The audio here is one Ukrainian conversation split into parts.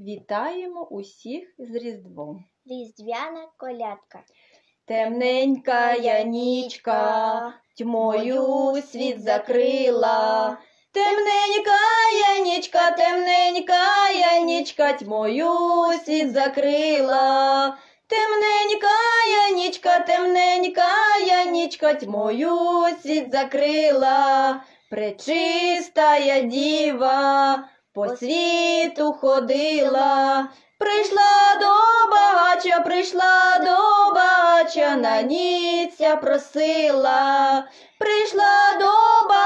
Вітаємо усіх з Різдвом. Різдвяна колядка. Темненька я нічка, тьмою світ закрила. Темненька я нічка, тьмою світ закрила. Темненька я нічка, тьмою світ закрила. Пречистая діва по світу ходила. Прийшла до багача, на ніця просила. Прийшла до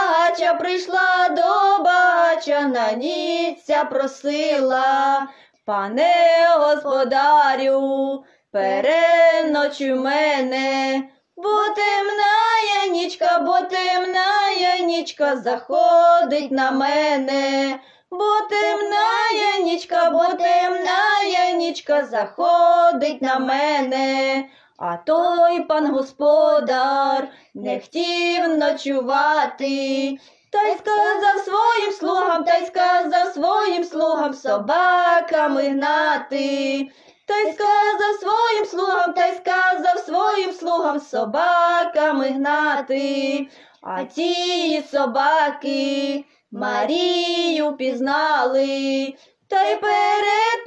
багача, на ніця просила. Пане господарю, переночуй мене, бо темная нічка заходить на мене. Бо темная нічка заходить на мене. А той пан господар не хотів ночувати, та й сказав своїм слугам собаками гнати. Та й сказав своїм слугам собаками гнати. А ті собаки Марію пізнали, та й перед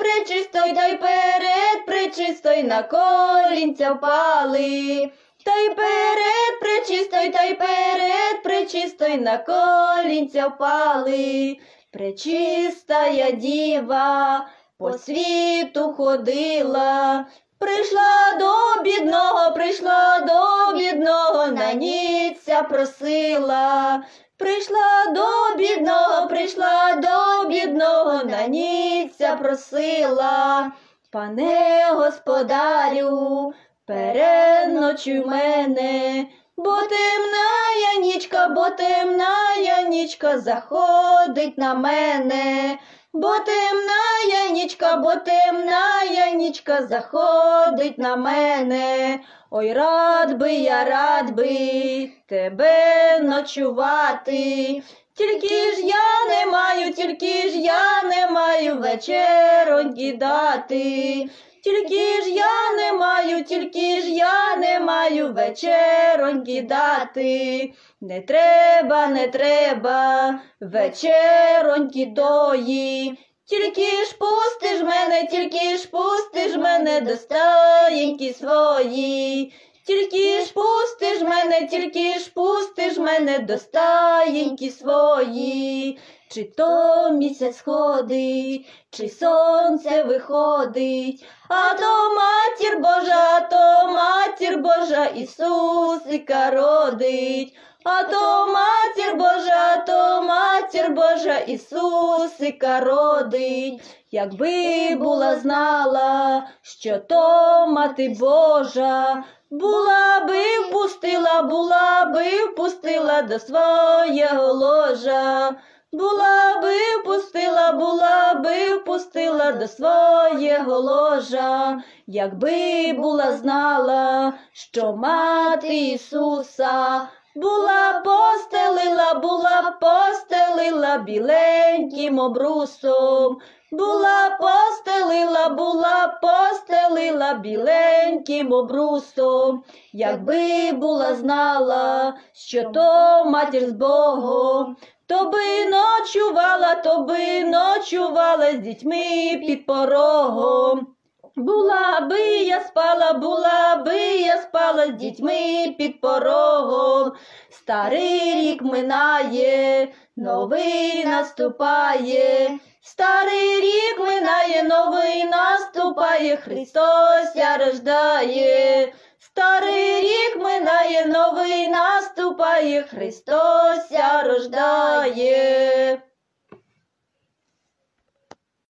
пречистою на колінця впали. Та й перед пречистою на колінця впали. Пречистая діва по світу ходила. Прийшла до бідного, на ніця просила. Прийшла до бідного, на ніця просила. Пане господарю, переночуй мене, бо темная нічка заходить на мене. Бо темная нічка заходить на мене. Ой, рад би тебе ночувати. Тільки ж я не маю вечероньки дати. Тільки ж я не маю вечероньки дати. Не треба вечероньки тої. Тільки ж пустиш мене до стаєньки свої. Тільки ж пустиш мене до стаєньки свої. Чи то місяць сходить, чи сонце виходить, а то матір Божа Ісусика родить. А то матір Божа Ісусика родить. Якби була знала, що то мати Божа, була би впустила до свого ложа. Була би впустила до свого ложа. Якби була знала, що мати Ісуса, була постелила біленьким обрусом. Була постелила біленьким обрусом. Якби була знала, що то матір з Богом, то би ночувала з дітьми під порогом. Була би я спала з дітьми під порогом. Старий рік минає, новий наступає. Старий рік минає, новий наступає, Христос ся рождає. Старий рік минає, новий наступає, Христос ся рождає.